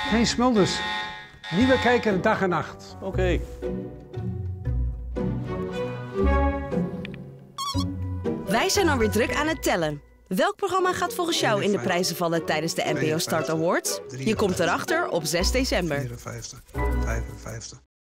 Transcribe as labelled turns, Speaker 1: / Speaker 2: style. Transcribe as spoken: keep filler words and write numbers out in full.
Speaker 1: Geen Smulders. Nieuwe kijker dag en nacht.
Speaker 2: Oké. Okay.
Speaker 3: Wij zijn alweer druk aan het tellen. Welk programma gaat volgens jou in de prijzen vallen tijdens de N P O Start Awards? Je komt erachter op zes december.
Speaker 4: vierenvijftig, vijfenvijftig.